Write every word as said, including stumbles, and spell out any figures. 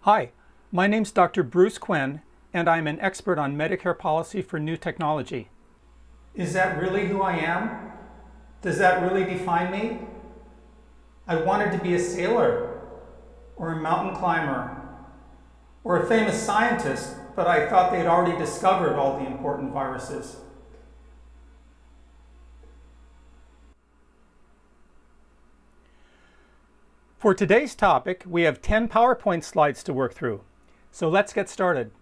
Hi, my name's Doctor Bruce Quinn, and I'm an expert on Medicare policy for new technology. Is that really who I am? Does that really define me? I wanted to be a sailor, or a mountain climber, or a famous scientist, but I thought they'd already discovered all the important viruses. For today's topic, we have ten PowerPoint slides to work through. So let's get started.